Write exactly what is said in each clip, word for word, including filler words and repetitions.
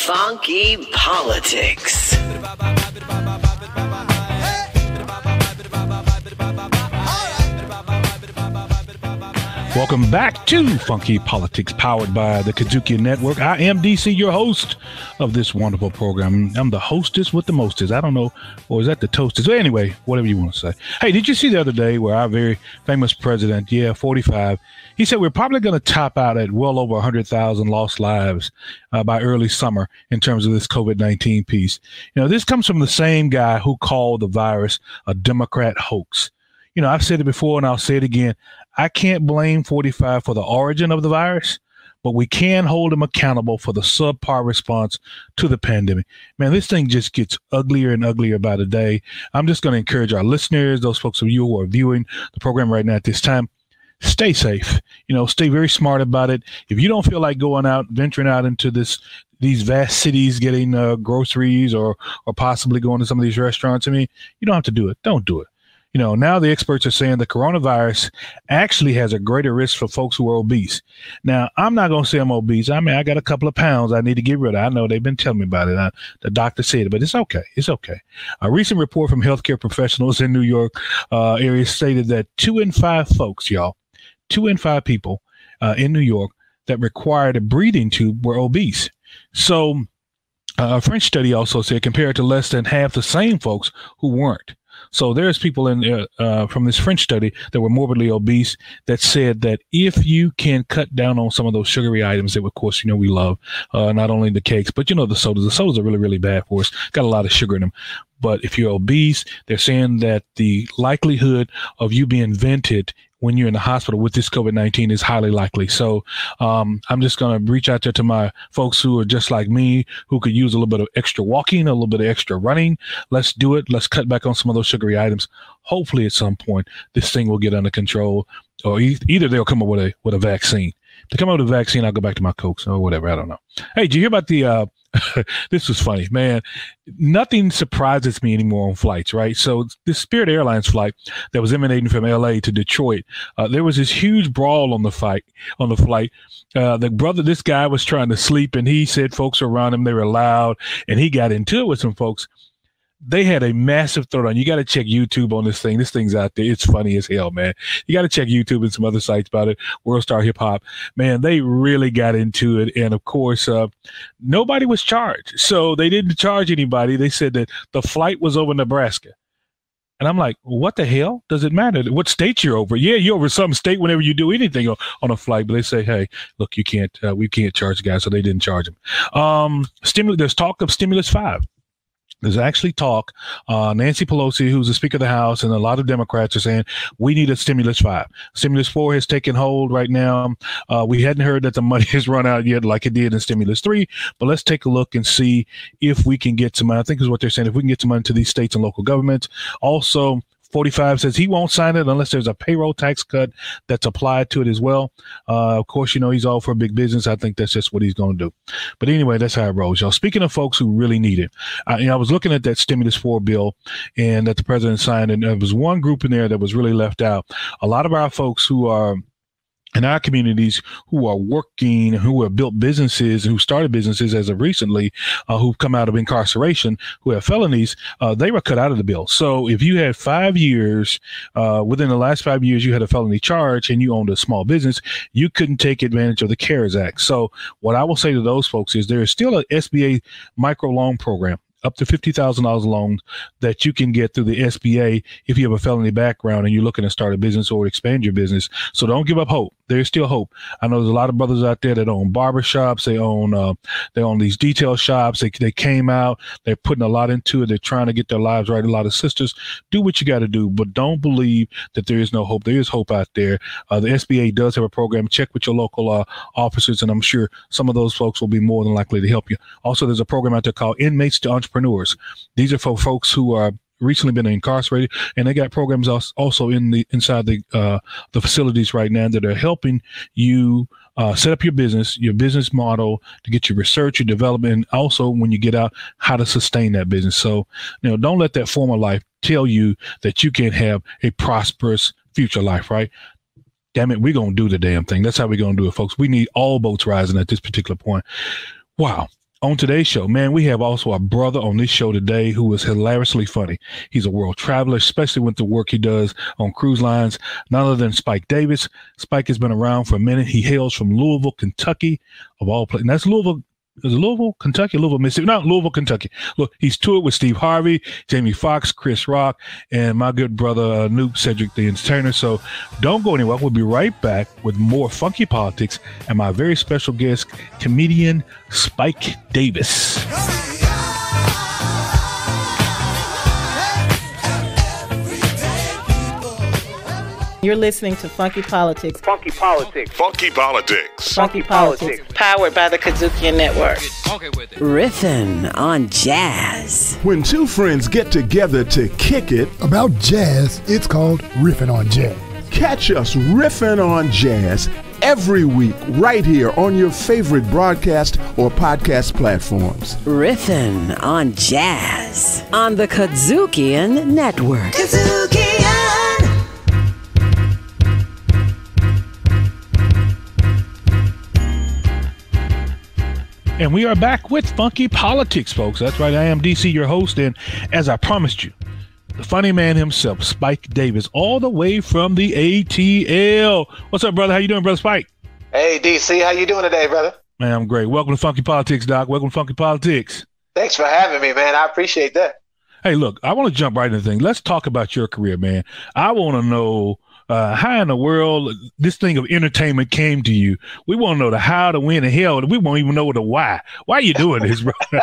Funky Politics. Welcome back to Funky Politics, powered by the Kudzukian Network. I am D C, your host of this wonderful program. I'm the hostess with the mostest. I don't know, or is that the toastest? But anyway, whatever you want to say. Hey, did you see the other day where our very famous president, yeah, forty-five, he said we're probably going to top out at well over one hundred thousand lost lives uh, by early summer in terms of this COVID nineteen piece. You know, this comes from the same guy who called the virus a Democrat hoax. You know, I've said it before and I'll say it again. I can't blame forty-five for the origin of the virus, but we can hold him accountable for the subpar response to the pandemic. Man, this thing just gets uglier and uglier by the day. I'm just going to encourage our listeners, those folks of you who are viewing the program right now at this time, stay safe. You know, stay very smart about it. If you don't feel like going out, venturing out into this these vast cities, getting uh, groceries or or possibly going to some of these restaurants, I mean, you don't have to do it. Don't do it. You know, now the experts are saying the coronavirus actually has a greater risk for folks who are obese. Now, I'm not going to say I'm obese. I mean, I got a couple of pounds I need to get rid of. I know they've been telling me about it. I, the doctor said it, but it's okay. It's okay. A recent report from healthcare professionals in New York uh, area stated that two in five folks, y'all, two in five people uh, in New York that required a breathing tube were obese. So uh, a French study also said compared to less than half the same folks who weren't. So there's people in uh, uh, from this French study that were morbidly obese that said that if you can cut down on some of those sugary items that, of course, you know, we love, uh, not only the cakes, but, you know, the sodas. The sodas are really, really bad for us. Got a lot of sugar in them. But if you're obese, they're saying that the likelihood of you being vented when you're in the hospital with this COVID nineteen is highly likely. So um, I'm just going to reach out there to my folks who are just like me, who could use a little bit of extra walking, a little bit of extra running. Let's do it. Let's cut back on some of those sugary items. Hopefully at some point, this thing will get under control, or e- either they'll come up with a with a vaccine. To come up with a vaccine, I'll go back to my Cokes or whatever. I don't know. Hey, did you hear about the, uh, this was funny, man. Nothing surprises me anymore on flights, right? So this Spirit Airlines flight that was emanating from L A to Detroit, uh, there was this huge brawl on the fight, on the flight. Uh, the brother, this guy was trying to sleep and he said folks around him, they were loud, and he got into it with some folks. They had a massive throwdown. You got to check YouTube on this thing. This thing's out there. It's funny as hell, man. You got to check YouTube and some other sites about it. World Star Hip Hop. Man, they really got into it. And of course, uh, nobody was charged. So they didn't charge anybody. They said that the flight was over Nebraska. And I'm like, what the hell? Does it matter what state you're over? Yeah, you're over some state whenever you do anything on, on a flight. But they say, hey, look, you can't, uh, we can't charge the guy. So they didn't charge him. Um, stimulus, there's talk of stimulus five. There's actually talk. Uh, Nancy Pelosi, who's the Speaker of the House, and a lot of Democrats are saying we need a stimulus five. Stimulus four has taken hold right now. Uh, we hadn't heard that the money has run out yet, like it did in stimulus three. But let's take a look and see if we can get some money. I think is what they're saying. If we can get some money to these states and local governments. Also, forty-five says he won't sign it unless there's a payroll tax cut that's applied to it as well. Uh, of course, you know, he's all for big business. I think that's just what he's going to do. But anyway, that's how it rolls, y'all. Speaking of folks who really need it, I, you know, I was looking at that stimulus four bill and that the president signed, and there was one group in there that was really left out. A lot of our folks who are in our communities who are working, who have built businesses, who started businesses as of recently, uh, who've come out of incarceration, who have felonies, uh, they were cut out of the bill. So if you had five years, uh, within the last five years, you had a felony charge and you owned a small business, you couldn't take advantage of the CARES Act. So what I will say to those folks is there is still an S B A micro loan program, up to fifty thousand dollars loan that you can get through the S B A if you have a felony background and you're looking to start a business or expand your business. So don't give up hope. There's still hope. I know there's a lot of brothers out there that own barbershops. They own uh, they own these detail shops. They they came out. They're putting a lot into it. They're trying to get their lives right. A lot of sisters, do what you got to do, but don't believe that there is no hope. There is hope out there. Uh, the S B A does have a program. Check with your local uh, officers, and I'm sure some of those folks will be more than likely to help you. Also, there's a program out there called Inmates to Entrepreneurs. These are for folks who are recently been incarcerated, and they got programs also in the inside the uh, the facilities right now that are helping you uh, set up your business, your business model, to get your research, your development, and also when you get out, how to sustain that business. So, you know, don't let that former life tell you that you can't have a prosperous future life, right? Damn it, we're gonna do the damn thing. That's how we're gonna do it, folks. We need all boats rising at this particular point. Wow. On today's show, man, we have also a brother on this show today who is hilariously funny. He's a world traveler, especially with the work he does on cruise lines. None other than Spike Davis. Spike has been around for a minute. He hails from Louisville, Kentucky, of all places. And that's Louisville. Is it Louisville, Kentucky, Louisville, Mississippi? No, Louisville, Kentucky. Look, he's toured with Steve Harvey, Jamie Foxx, Chris Rock, and my good brother, uh, Nuke Cedric the Entertainer. So don't go anywhere. We'll be right back with more Funky Politics and my very special guest, comedian Spike Davis. You're listening to Funky Politics. Funky Politics. Funky Politics. Funky Politics. Powered by the Kudzukian Network. Riffin' on jazz. When two friends get together to kick it about jazz, it's called Riffin' on Jazz. Catch us riffing on jazz every week right here on your favorite broadcast or podcast platforms. Riffin' on jazz on the Kudzukian Network. Kudzukian! And we are back with Funky Politics, folks. That's right. I am D C, your host. And as I promised you, the funny man himself, Spike Davis, all the way from the A T L. What's up, brother? How you doing, brother Spike? Hey, D C. How you doing today, brother? Man, I'm great. Welcome to Funky Politics, Doc. Welcome to Funky Politics. Thanks for having me, man. I appreciate that. Hey, look, I want to jump right into the thing. Let's talk about your career, man. I want to know Uh, how in the world this thing of entertainment came to you. We want to know the how, the when, the hell. We won't even know the why. Why are you doing this, bro? Man,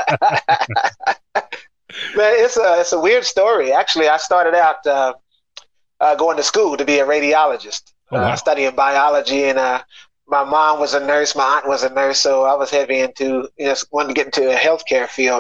it's a it's a weird story. Actually, I started out uh, uh, going to school to be a radiologist, oh, wow. uh, studying biology, and uh, my mom was a nurse, my aunt was a nurse, so I was heavy into you know wanting to get into the healthcare field.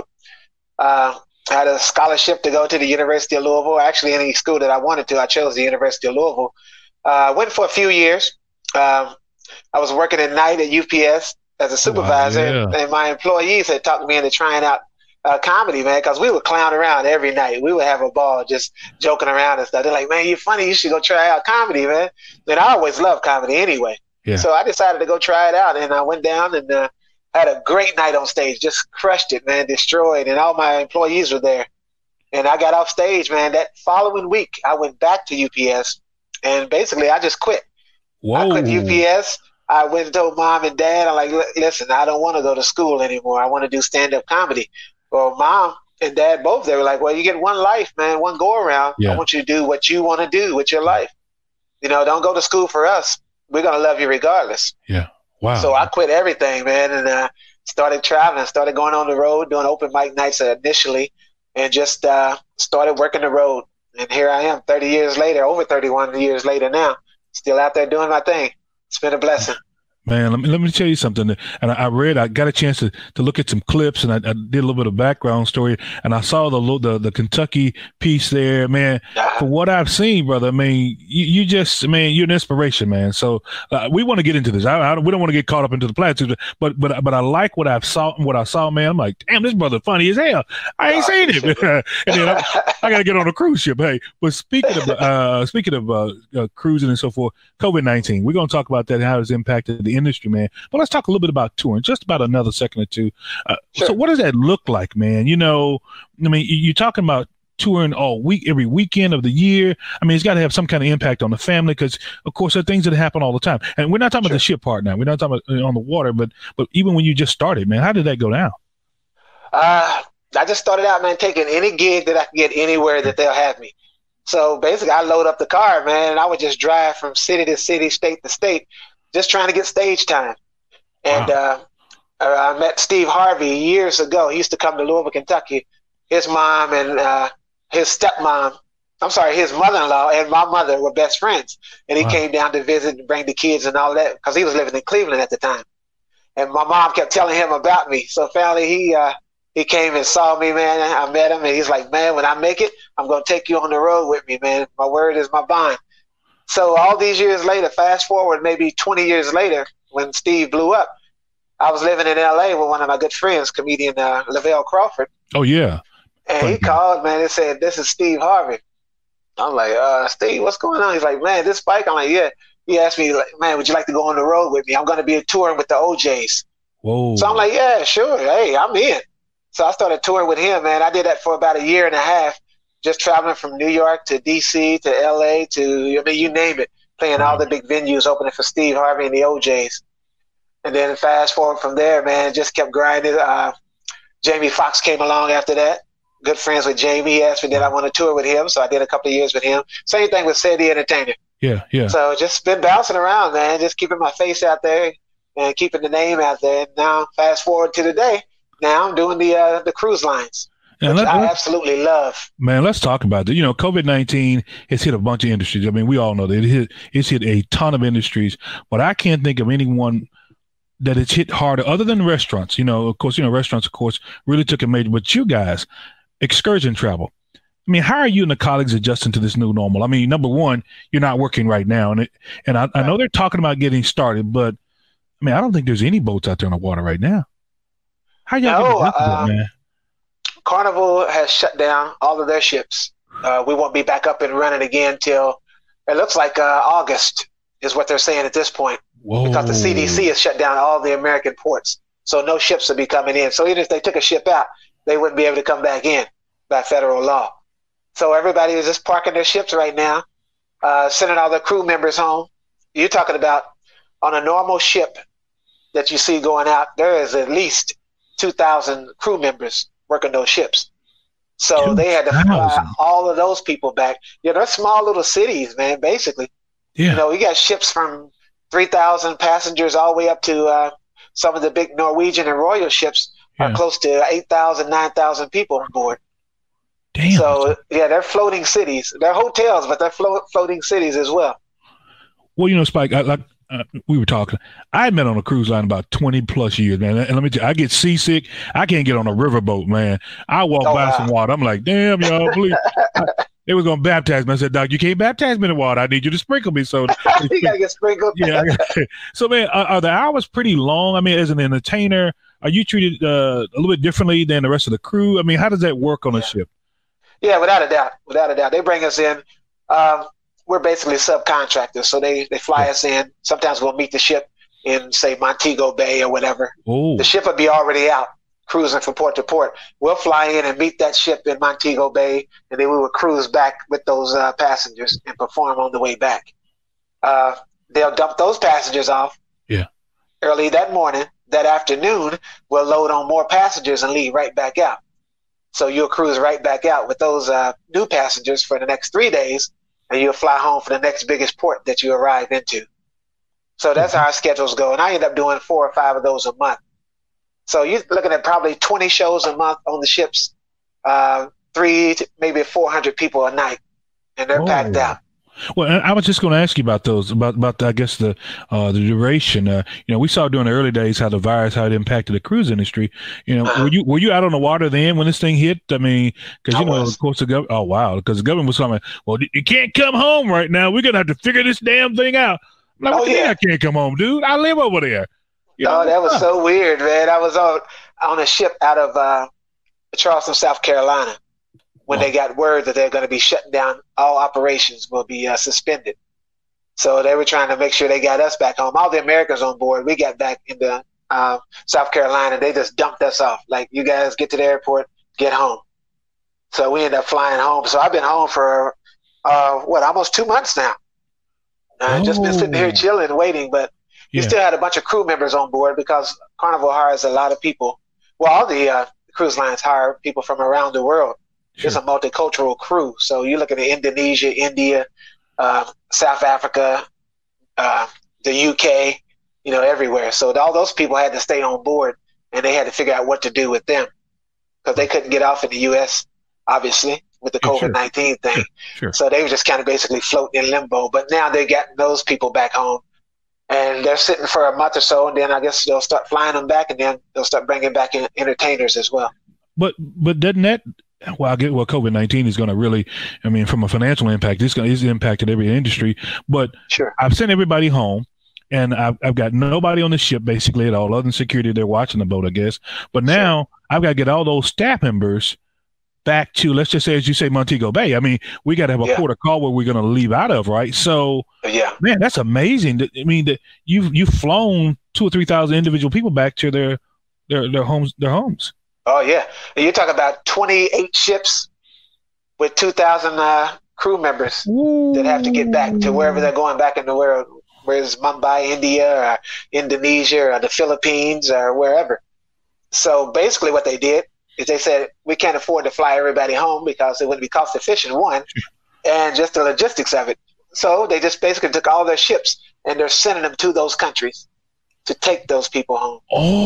Uh, I had a scholarship to go to the University of Louisville. Actually, any school that I wanted to, I chose the University of Louisville. I uh, went for a few years. Um, I was working at night at U P S as a supervisor, wow, yeah. and, and my employees had talked me into trying out uh, comedy, man, because we would clown around every night. We would have a ball just joking around and stuff. They're like, man, you're funny. You should go try out comedy, man. And I always loved comedy anyway. Yeah. So I decided to go try it out, and I went down and uh, had a great night on stage, just crushed it, man, destroyed, and all my employees were there. And I got off stage, man. That following week, I went back to U P S. And basically, I just quit. Whoa. I quit U P S. I went and told mom and dad, I'm like, listen, I don't want to go to school anymore. I want to do stand-up comedy. Well, mom and dad both, they were like, well, you get one life, man, one go-around. Yeah. I want you to do what you want to do with your life. You know, don't go to school for us. We're going to love you regardless. Yeah. Wow. So I quit everything, man, and uh, started traveling, started going on the road, doing open mic nights initially, and just uh, started working the road. And here I am thirty years later, over thirty-one years later now, still out there doing my thing. It's been a blessing. Man, let me let me tell you something. And I read, I got a chance to, to look at some clips, and I, I did a little bit of background story, and I saw the the, the Kentucky piece there, man. Uh-huh. For what I've seen, brother, I mean, you, you just, man, you're an inspiration, man. So uh, we want to get into this. I, I, we don't want to get caught up into the platitudes, but but but I like what I've saw, what I saw, man. I'm like, damn, this brother funny as hell. I ain't oh, seen it. And then I, I got to get on a cruise ship. Hey, but speaking of uh, speaking of uh, uh, cruising and so forth, COVID nineteen, we're going to talk about that and how it's impacted the industry, man. But let's talk a little bit about touring, just about another second or two. Uh, sure. So what does that look like, man? You know, I mean, you're talking about touring all week, every weekend of the year. I mean, it's got to have some kind of impact on the family because, of course, there are things that happen all the time. And we're not talking sure. about the ship part now. We're not talking about on the water, but but even when you just started, man, how did that go down? Uh, I just started out, man, taking any gig that I could get anywhere that they'll have me. So basically, I load up the car, man, and I would just drive from city to city, state to state, just trying to get stage time. And wow. uh, I met Steve Harvey years ago. He used to come to Louisville, Kentucky. His mom and uh, his stepmom, I'm sorry, his mother-in-law and my mother were best friends. And he wow. came down to visit and bring the kids and all that because he was living in Cleveland at the time. And my mom kept telling him about me. So finally, he uh, he came and saw me, man. I met him, and he's like, man, when I make it, I'm going to take you on the road with me, man. My word is my bond. So all these years later, fast forward maybe twenty years later, when Steve blew up, I was living in L A with one of my good friends, comedian uh, Lavelle Crawford. Oh, yeah. And Funny. He called, man, and said, this is Steve Harvey. I'm like, uh, Steve, what's going on? He's like, man, this Spike. I'm like, yeah. He asked me, like, man, would you like to go on the road with me? I'm going to be touring with the O Js. Whoa. So I'm like, yeah, sure. Hey, I'm in. So I started touring with him, man. I did that for about a year and a half, just traveling from New York to D C to L A to, I mean, you name it, playing Wow. all the big venues, opening for Steve Harvey and the O Js. And then fast forward from there, man, just kept grinding. Uh, Jamie Foxx came along after that. Good friends with Jamie. He asked me, did I want to tour with him? So I did a couple of years with him. Same thing with Sid the Entertainer. Yeah, yeah. So just been bouncing around, man, just keeping my face out there and keeping the name out there. And now, fast forward to today, now I'm doing the uh, the cruise lines, And which let- I let- absolutely love. Man, let's talk about that. You know, COVID nineteen has hit a bunch of industries. I mean, we all know that it hit, it's hit a ton of industries, but I can't think of anyone that it's hit harder other than restaurants. You know, of course, you know, restaurants, of course, really took a major, but you guys, excursion travel. I mean, how are you and the colleagues adjusting to this new normal? I mean, number one, you're not working right now. And it, and I, I know they're talking about getting started, but I mean, I don't think there's any boats out there on the water right now. How y'all No, getting adjusted to that, um, man? Carnival has shut down all of their ships. Uh, we won't be back up and running again till it looks like uh, August is what they're saying at this point. Whoa. Because the C D C has shut down all the American ports. So no ships will be coming in. So even if they took a ship out, they wouldn't be able to come back in by federal law. So everybody is just parking their ships right now, uh, sending all their crew members home. You're talking about on a normal ship that you see going out, there is at least two thousand crew members working those ships. So they had to fly two thousand all of those people back. Yeah, they're small little cities, man, basically. Yeah. You know, you got ships from three thousand passengers all the way up to uh, some of the big Norwegian and Royal ships are Yeah. close to eight thousand, nine thousand people on board. Damn. So, yeah, they're floating cities. They're hotels, but they're flo- floating cities as well. Well, you know, Spike, I, like uh, we were talking, I had been on a cruise line about twenty plus years, man. And let me tell you, I get seasick. I can't get on a riverboat, man. I walk Oh, by wow. some water. I'm like, damn, y'all, please. I, they was going to baptize me. I said, Doc, you can't baptize me in the water. I need you to sprinkle me. So, You got to get sprinkled. yeah. I got- so, man, are, are the hours pretty long? I mean, as an entertainer, are you treated uh, a little bit differently than the rest of the crew? I mean, how does that work on a ship? Yeah, without a doubt. Without a doubt. They bring us in. Um, we're basically subcontractors. So they, they fly Yeah. us in. Sometimes we'll meet the ship in, say, Montego Bay or whatever. Oh, The ship will be already out, cruising from port to port. We'll fly in and meet that ship in Montego Bay, and then we will cruise back with those uh, passengers and perform on the way back. Uh, they'll dump those passengers off Yeah. early that morning. That afternoon, we'll load on more passengers and leave right back out. So you'll cruise right back out with those uh, new passengers for the next three days, and you'll fly home for the next biggest port that you arrive into. So that's how our schedules go. And I end up doing four or five of those a month. So you're looking at probably twenty shows a month on the ships, uh, three to maybe four hundred people a night, and they're Oh. packed out. well, and I was just going to ask you about those, about about the, I guess the uh, the duration. Uh, you know, we saw during the early days how the virus, how it impacted the cruise industry. You know, Uh-huh. were you were you out on the water then when this thing hit? I mean, because you I know, was. of course, the government. Oh wow, because the government was coming. Well, you can't come home right now. We're gonna have to figure this damn thing out. I'm like, Oh, what do you mean yeah. I can't come home, dude? I live over there. You Oh, know? that was so weird, man. I was on on a ship out of uh, Charleston, South Carolina, when they got word that they're going to be shutting down. All operations will be uh, suspended. So they were trying to make sure they got us back home. All the Americans on board. We got back into uh, South Carolina. They just dumped us off. Like, you guys get to the airport, get home. So we ended up flying home. So I've been home for uh, what, almost two months now. I've just been sitting here Oh. chilling, waiting, but we Yeah. still had a bunch of crew members on board because Carnival hires a lot of people. Well, all the uh, cruise lines hire people from around the world. Sure. It's a multicultural crew. So you're looking at Indonesia, India, uh, South Africa, uh, the U K, you know, everywhere. So all those people had to stay on board, and they had to figure out what to do with them because they couldn't get off in the U S, obviously, with the Yeah, sure. COVID nineteen thing. Sure. So they were just kind of basically floating in limbo. But now they're getting those people back home, and they're sitting for a month or so, and then I guess they'll start flying them back, and then they'll start bringing back in entertainers as well. But but doesn't that? Well, I get well, COVID nineteen is going to really. I mean, from a financial impact, it's going to it's impacted every industry. But Sure. I've sent everybody home, and I've I've got nobody on the ship basically at all, other than security. They're watching the boat, I guess. But now I've got to get all those staff members back to, let's just say, as you say, Montego Bay. I mean, we got to have a Yeah. port of call where we're going to leave out of, right? So, Yeah. man, that's amazing. That- I mean, that you've you've flown two or three thousand individual people back to their their their homes their homes. Oh, yeah. And you're talking about twenty-eight ships with two thousand uh, crew members that have to get back to wherever they're going back in the world, whether it's Mumbai, India, or Indonesia, or the Philippines, or wherever. So basically what they did is they said, we can't afford to fly everybody home because it wouldn't be cost efficient, one, and just the logistics of it. So they just basically took all their ships and they're sending them to those countries to take those people home.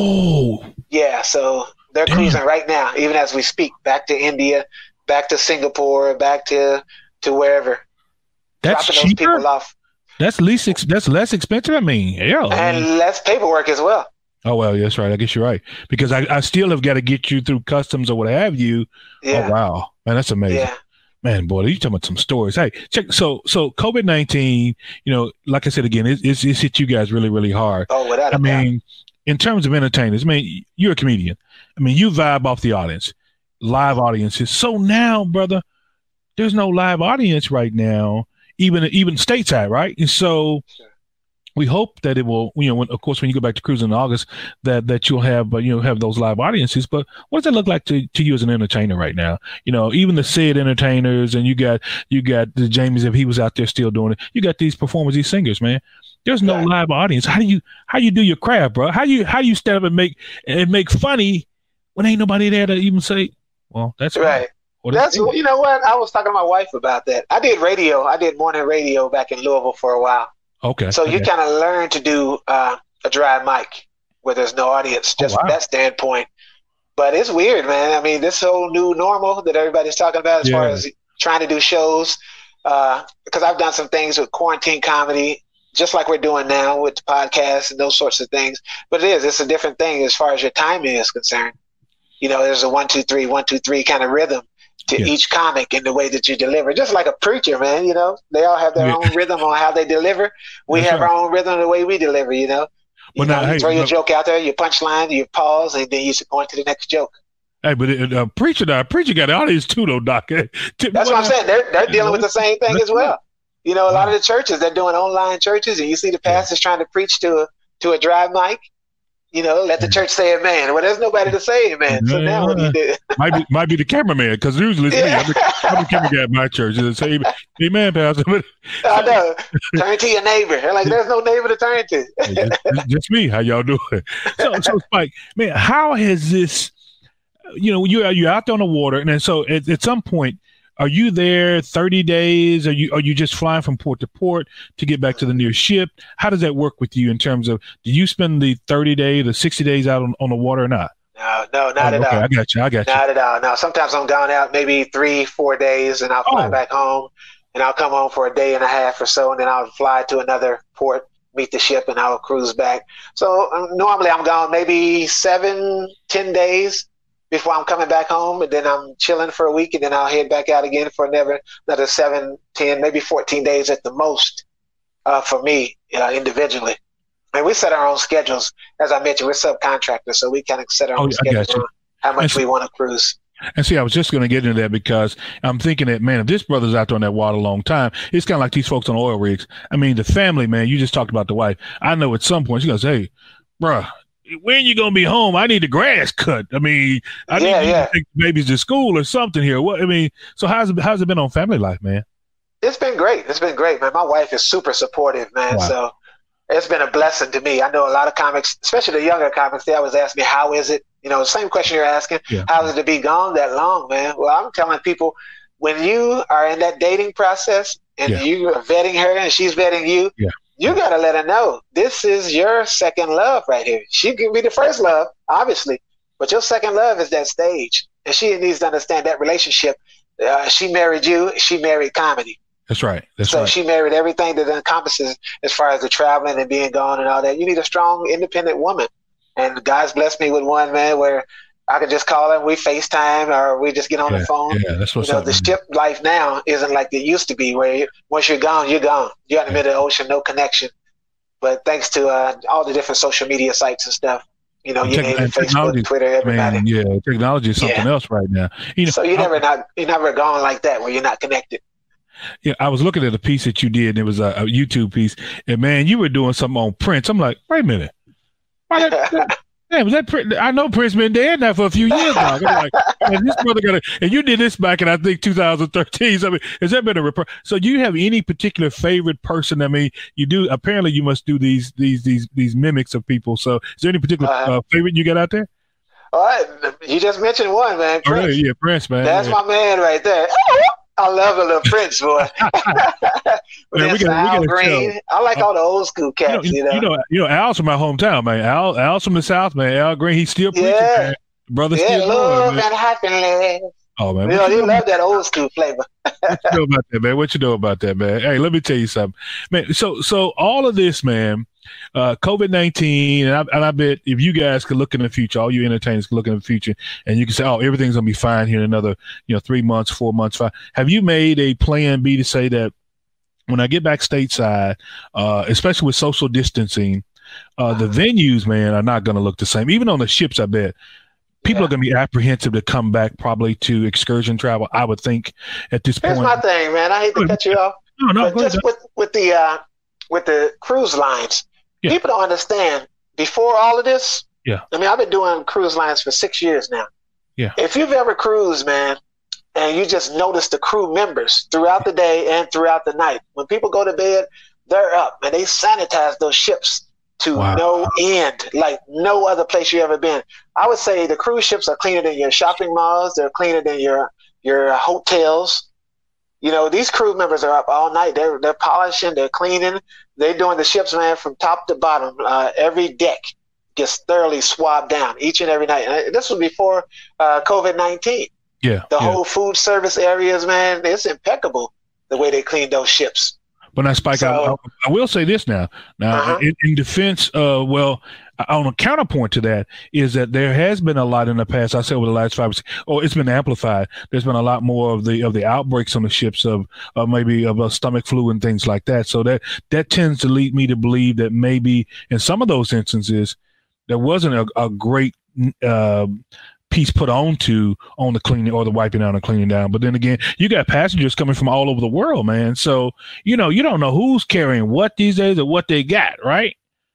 Oh, Yeah, so they're Damn. cruising right now, even as we speak, back to India, back to Singapore, back to to wherever. that's dropping those cheaper. people off. That's least ex- that's less expensive. I mean, yeah. I And mean- less paperwork as well. oh well, that's right. I guess you're right because I, I still have got to get you through customs or what have you. Yeah. Oh wow, man, that's amazing. Yeah. Man, boy, you talking about some stories. Hey, check. So, so COVID nineteen, you know, like I said again, it's, it's, it's hit you guys really, really hard. Oh, without a I mean, in terms of entertainers, I mean, you're a comedian. I mean, you vibe off the audience, live audiences. So now, brother, there's no live audience right now, even even stateside, right? And so we hope that it will, you know, when, of course, when you go back to cruising in August, that that you'll have, uh, you know, have those live audiences. But what does that look like to, to you as an entertainer right now? You know, even the said entertainers, and you got you got the Jamies, if he was out there still doing it. You got these performers, these singers, man. There's no Right. live audience. How do you how you do your craft, bro? How you how you stand up and make and make funny when ain't nobody there to even say, well, that's Right. Or That's, you know what? I was talking to my wife about that. I did radio. I did morning radio back in Louisville for a while. okay. So you okay. kind of learn to do uh, a dry mic where there's no audience, just Oh, wow. from that standpoint. But it's weird, man. I mean, this whole new normal that everybody's talking about as Yeah. far as trying to do shows, uh, because I've done some things with quarantine comedy, just like we're doing now with the podcast and those sorts of things. But it is, it's a different thing as far as your timing is concerned. You know, there's a one, two, three, one, two, three kind of rhythm to Yeah. each comic in the way that you deliver. Just like a preacher, man, you know, they all have their Yeah. own rhythm on how they deliver. We That's have right. our own rhythm the way we deliver, you know. You, Well, know, now, you hey, throw your look- joke out there, you punchline, you pause, and then you go into the next joke. Hey, but it, uh, preacher, now preacher got the audience too, though, Doc. That's what I'm saying. They're, they're dealing with the same thing That's as well. You know, a lot of the churches, they're doing online churches, and you see the pastors trying to preach to a, to a dry mic. You know, let the church say amen. Well, there's nobody to say amen. So now what do you do? might be might be the cameraman because usually it's me. I'm the, I'm the camera guy at my church. They say, "Amen, Pastor." But I know. Turn to your neighbor. They're like, there's no neighbor to turn to. just, just me. How y'all doing? So, so Spike, man, how has this? You know, you are you out there on the water, and then so at, at some point, are you there thirty days? Are you are you just flying from port to port to get back to the nearest ship? How does that work with you in terms of do you spend the thirty days, the sixty days out on, on the water or not? No, no, not Oh, at okay, all. I got you. I got you. Not at all. No, sometimes I'm gone out maybe three, four days, and I'll fly Oh. back home, and I'll come home for a day and a half or so, and then I'll fly to another port, meet the ship, and I'll cruise back. So um, normally I'm gone maybe seven, ten days before I'm coming back home, and then I'm chilling for a week, and then I'll head back out again for another another seven, ten, maybe fourteen days at the most uh, for me uh, individually. And we set our own schedules. As I mentioned, we're subcontractors, so we kind of set our Oh, own I got schedules you. on how much And so- we want to cruise. And see, I was just going to get into that because I'm thinking that, man, if this brother's out there on that water a long time, it's kind of like these folks on oil rigs. I mean, the family, man, you just talked about the wife. I know at some point she's going to say, hey, bruh, when you going to be home? I need the grass cut. I mean, I Yeah, need you yeah. to take the babies to school or something here. What I mean, so how's it, how's it been on family life, man? It's been great. It's been great, man. My wife is super supportive, man. Wow. So it's been a blessing to me. I know a lot of comics, especially the younger comics, they always ask me, how is it? You know, the same question you're asking. Yeah. How is it to be gone that long, man? Well, I'm telling people, when you are in that dating process and Yeah. you are vetting her and she's vetting you, Yeah. you got to let her know this is your second love right here. She can be the first love, obviously, but your second love is that stage. And she needs to understand that relationship. Uh, she married you. She married comedy. That's right. That's so right. she married everything that encompasses as far as the traveling and being gone and all that. You need a strong, independent woman. And God's blessed me with one, man, where I can just call her and we FaceTime or we just get on yeah, the phone. yeah, that's what's You know, up. the man. ship life now isn't like it used to be, where you, once you're gone, you're gone. You're out in the middle of the ocean, no connection. But thanks to uh, all the different social media sites and stuff, You know, you Tech- name it, Facebook, technology, Twitter, everybody. man, yeah, technology is something Yeah. else right now. You know, So you I- never not you never gone like that where you're not connected. Yeah, I was looking at a piece that you did, and it was a, a YouTube piece, and man, you were doing something on Prince. I'm like, wait a minute, why that, that, man, was that Prince? I know Prince been dead now for a few years now. I'm like, man, this brother got and you did this back in I think two thousand thirteen. So, I mean, has that been a rep- so? Do you have any particular favorite person? I mean, you do. Apparently, you must do these these these these mimics of people. So, is there any particular Uh, uh, favorite you got out there? All right, you just mentioned one, man. Oh, Prince. really? Yeah, Prince, man. That's yeah. my man right there. I love a little Prince, boy. With Man, we that gotta- we Al gotta Green. chill. I like all the old school You know, cats, you know. you know, you know, Al's from my hometown, man. Al, Al's from the South, man. Al Green, he's still preaching, Yeah. man. Brother, Yeah, still love going, man. and happiness. Oh man, You know, what you they know, love that old school flavor. what you know about that, man? What you know about that, man? Hey, let me tell you something, man. So, so all of this, man, uh, COVID nineteen, and I, and I bet if you guys could look in the future, all you entertainers could look in the future, and you can say, oh, everything's gonna be fine here in another, you know, three months, four months, five. Have you made a plan B to say that when I get back stateside, uh, especially with social distancing, uh, the venues, man, are not gonna look the same. Even on the ships, I bet. People Yeah. are going to be apprehensive to come back probably to excursion travel, I would think, at this Here's point. my thing, man. I hate to cut you off, no, no, but go ahead. just with with the uh, with the cruise lines, Yeah. people don't understand. Before all of this, Yeah. I mean, I've been doing cruise lines for six years now. Yeah. If you've ever cruised, man, and you just notice the crew members throughout the day and throughout the night, when people go to bed, they're up and they sanitize those ships to Wow. no end, like no other place you've ever been. I would say the cruise ships are cleaner than your shopping malls. They're cleaner than your your hotels. You know, these crew members are up all night. They're they're polishing, they're cleaning, they're doing the ships, man, from top to bottom. Uh, every deck gets thoroughly swabbed down each and every night. And this was before uh, COVID nineteen. Yeah. The yeah. whole food service areas, man, it's impeccable the way they clean those ships. But now, Spike, So- I, I, I will say this now. Now, Uh-huh. in, in defense, uh, well, on a counterpoint to that is that there has been a lot in the past. I said over the last five, or it's been amplified. There's been a lot more of the of the outbreaks on the ships of, of maybe of a stomach flu and things like that. So that that tends to lead me to believe that maybe in some of those instances there wasn't a, a great uh, piece put on to on the cleaning or the wiping out and cleaning down. But then again, you got passengers coming from all over the world, man. So, you know, you don't know who's carrying what these days or what they got, right?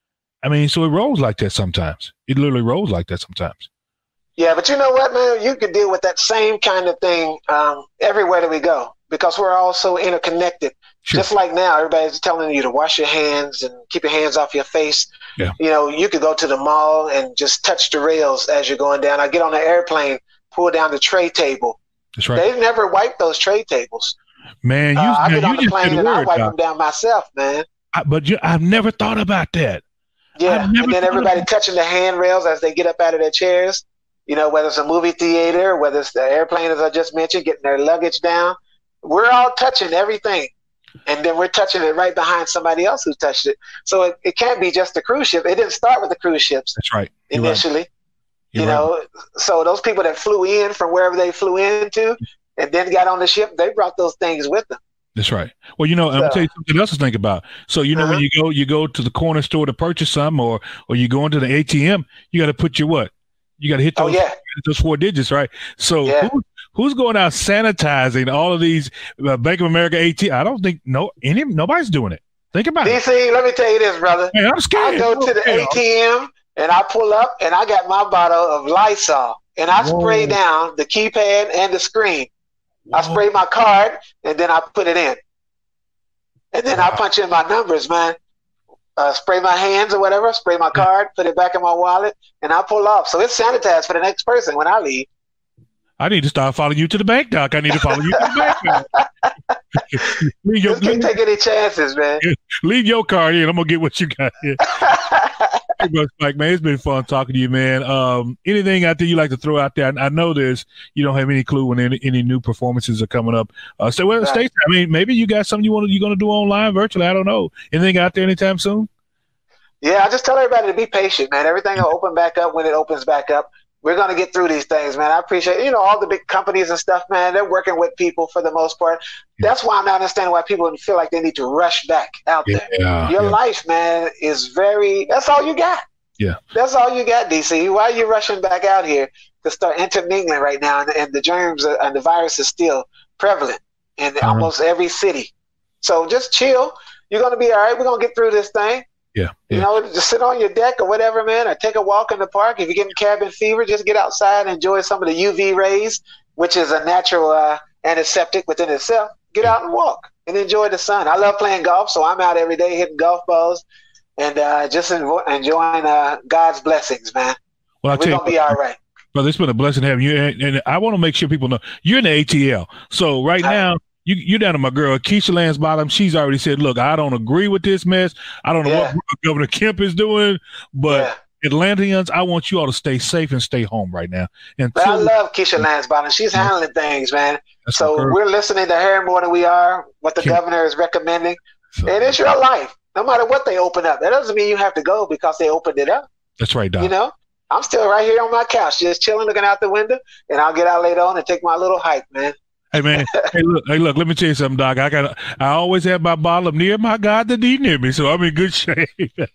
I mean, so it rolls like that sometimes. It literally rolls like that sometimes. Yeah, but you know what, man? You can deal with that same kind of thing um, everywhere that we go because we're all so interconnected. Sure. Just like now, everybody's telling you to wash your hands and keep your hands off your face. Yeah. You know, you could go to the mall and just touch the rails as you're going down. I get on an airplane, pull down the tray table. That's right. They've never wiped those tray tables. Man, you, Uh, I man, get on you the just plane said a and I word, wipe Doc. them down myself, man. I, but you, I've never thought about that. Yeah, I've never and then thought everybody about- touching the handrails as they get up out of their chairs. You know, whether it's a movie theater, whether it's the airplane, as I just mentioned, getting their luggage down. We're all touching everything. And then we're touching it right behind somebody else who touched it. So it, it can't be just the cruise ship. It didn't start with the cruise ships That's right. You're right. initially. You're You right. know, so those people that flew in from wherever they flew into and then got on the ship, they brought those things with them. That's right. Well, you know, I'm gonna So- tell you something else to think about. So, you know, Uh-huh. when you go, you go to the corner store to purchase some, or or you go into the A T M, you got to put your what? You got to hit Oh, those, yeah. those four digits, right? So, Yeah. who, who's going out sanitizing all of these uh, Bank of America A T M? I don't think no any nobody's doing it. Think about D it. C, let me tell you this, brother. Man, I'm scared. I go to the Yeah. A T M and I pull up and I got my bottle of Lysol and I Whoa. spray down the keypad and the screen. I Whoa. spray my card and then I put it in. And then I Wow. punch in my numbers, man. Uh, spray my hands or whatever, spray my card, put it back in my wallet, and I pull off. So it's sanitized for the next person when I leave. I need to start following you to the bank, Doc. I need to follow you to the bank. Man. leave, your, Just can't take any chances, man. leave your card here. I'm gonna get what you got here. Hey, bro, Spike, man, it's been fun talking to you, man. Um, anything out there you like to throw out there? I, I know there's you don't have any clue when any, any new performances are coming up. Uh, so, well, Right. Stacey, I mean, maybe you got something you want to you're gonna do online, virtually. I don't know. Anything out there anytime soon? Yeah, I just tell everybody to be patient, man. Everything will open back up when it opens back up. We're going to get through these things, man. I appreciate, you know, all the big companies and stuff, man. They're working with people for the most part. Yeah. That's why I'm not understanding why people feel like they need to rush back out there. Yeah, Your yeah. life, man, is very, that's all you got. Yeah. That's all you got, D C. Why are you rushing back out here to start intermingling right now? And, and the germs are, and the virus is still prevalent in uh-huh. almost every city. So just chill. You're going to be all right. We're going to get through this thing. Yeah, yeah. You know, just sit on your deck or whatever, man, or take a walk in the park. If you're getting cabin fever, just get outside and enjoy some of the U V rays, which is a natural uh, antiseptic within itself. Get out and walk and enjoy the sun. I love playing golf, so I'm out every day hitting golf balls and uh, just envo- enjoying uh, God's blessings, man. Well, I'll We're going to be all right. Brother, it's been a blessing having you. And, and I want to make sure people know you're in the A T L. So right now, You, you're down to my girl, Keisha Lance Bottom. She's already said, look, I don't agree with this mess. I don't know yeah. what Governor Kemp is doing, but yeah. Atlanteans, I want you all to stay safe and stay home right now. Until- but I love Keisha Lance Bottom. She's handling things, man. That's so we're listening to her more than we are what the Kemp. governor is recommending. So, and it's your life, no matter what they open up. That doesn't mean you have to go because they opened it up. That's right, Doc. You know, I'm still right here on my couch, just chilling, looking out the window, and I'll get out later on and take my little hike, man. Hey man, hey look, hey look. Let me tell you something, Doc. I got, I always have my bottle of near my God that he near me, so I'm in good shape.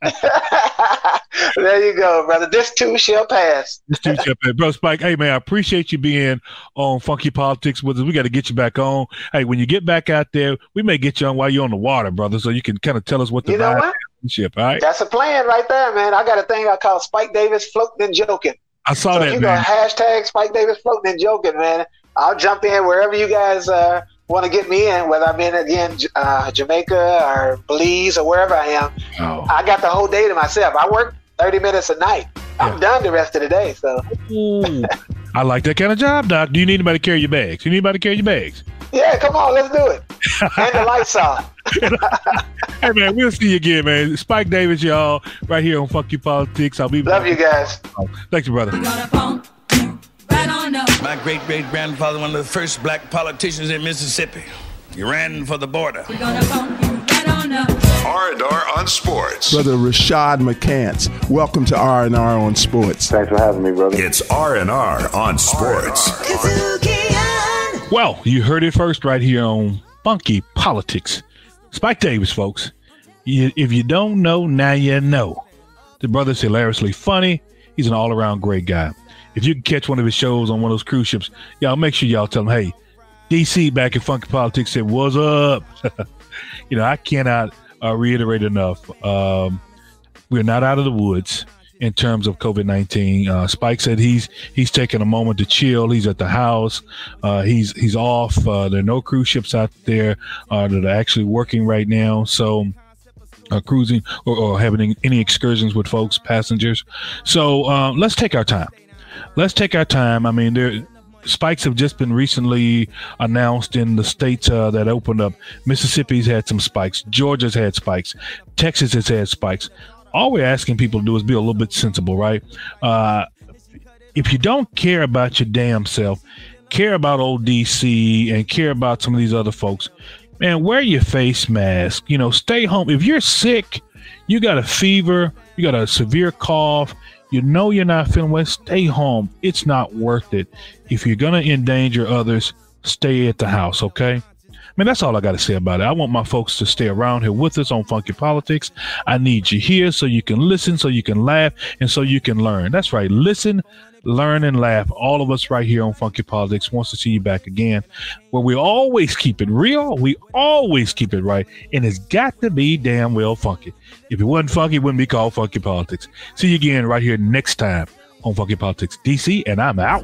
There you go, brother. This too shall pass. This too shall pass, bro. Spike. Hey man, I appreciate you being on Funky Politics with us. We got to get you back on. Hey, when you get back out there, we may get you on while you're on the water, brother, so you can kind of tell us what the you know what? Ship, all right? That's a plan right there, man. I got a thing I call Spike Davis floating and joking. I saw so that, you man. go hashtag Spike Davis floating and joking, man. I'll jump in wherever you guys uh, want to get me in, whether I'm in, again, uh, Jamaica or Belize or wherever I am. Oh. I got the whole day to myself. I work thirty minutes a night. I'm yeah. done the rest of the day. So I like that kind of job, Doc. Do you need anybody to carry your bags? You need anybody to carry your bags? Yeah, come on, let's do it. And the lights off. Hey, man, we'll see you again, man. Spike Davis, y'all, right here on Funky Politics. I'll be Love you guys. Oh, thanks, brother. My great-great-grandfather, one of the first black politicians in Mississippi. He ran for the border. R and R on Sports. Brother Rashad McCants, welcome to R and R on Sports. Thanks for having me, brother. It's R and R on Sports. Well, you heard it first right here on Funky Politics. Spike Davis, folks. You, if you don't know, now you know. The brother's hilariously funny. He's an all-around great guy. If you can catch one of his shows on one of those cruise ships, y'all make sure y'all tell him, hey, D C back in Funky Politics said, what's up? You know, I cannot uh, reiterate enough. Um, we're not out of the woods in terms of COVID nineteen. Uh, Spike said he's he's taking a moment to chill. He's at the house. Uh, he's he's off. Uh, there are no cruise ships out there uh, that are actually working right now. So uh, cruising or, or having any excursions with folks, passengers. So uh, let's take our time. Let's take our time. I mean, there spikes have just been recently announced in the states uh, that opened up. Mississippi's had some spikes. Georgia's had spikes. Texas has had spikes. All we're asking people to do is be a little bit sensible, right? Uh, if you don't care about your damn self, care about old D C and care about some of these other folks, man, wear your face mask. You know, stay home. If you're sick, you got a fever, you got a severe cough, you know you're not feeling well, stay home. It's not worth it. If you're going to endanger others, stay at the house, okay? I mean, that's all I got to say about it. I want my folks to stay around here with us on Funky Politics. I need you here so you can listen, so you can laugh, and so you can learn. That's right. Listen, learn, and laugh. All of us right here on Funky Politics wants to see you back again, where we always keep it real. We always keep it right, and it's got to be damn well funky. If it wasn't funky, it wouldn't be called Funky Politics. See you again right here next time on Funky Politics D C, and I'm out.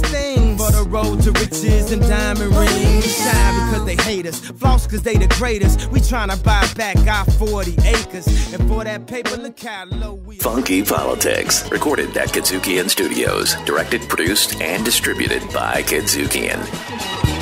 For the road to riches and diamond rings. Shy because they hate us. Floss because they the greatest. We tryna buy back our forty acres. And for that paper, look how low we Funky Politics. Recorded at Kudzukian Studios. Directed, produced, and distributed by Kudzukian.